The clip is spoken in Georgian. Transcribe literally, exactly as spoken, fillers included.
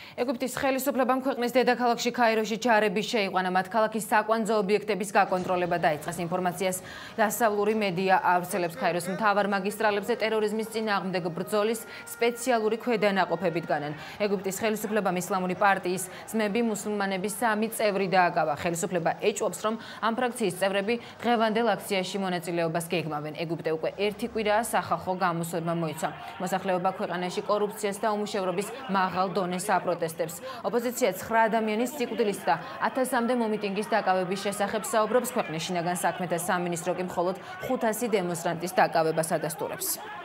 ეგვიპტის ხელისუფლებამ ქვეყნის დედაქალაქში ქაიროში ჯარების შეიყვანა, მათ ქალაქის საკვანძო ობიექტების გაკონტროლება დაიწყეს. ინფორმაციას დასავლური მედია ავრცელებს ქაიროს მთავარ მაგისტრალებზე ტერორიზმის წინააღმდეგ ბრძოლის სპეციალური ქვედანაყოფებით განან. ეგვიპტის ხელისუფლებამ ისლამური პარტიის ძმები მუსულმანების სამი წევრი დააკავა. ხელისუფლება ეჭვობს, რომ ამ ფრაქციის წევრები დღევანდელ აქციაში მონაწილეობას გეგმავენ. ეგვიპტე უკვე ერთი კვირაა სახალხო გამოსვლება მოიცვა. მოსახლეობა ქვეყანაში კორუფციას და უმუშევრობის მაღალ დონეს აპროტესტებს. ოპოზიცია ცხრა ადამიანის სიკვდილის და ათასამდე მომიტინგის დაკავების შესახებ საუბრობს. ქვეყნის შინაგან საქმეთა სამინისტრო კი მხოლოდ ხუთასი დემონსტრანტის დაკავებას ადასტურებს.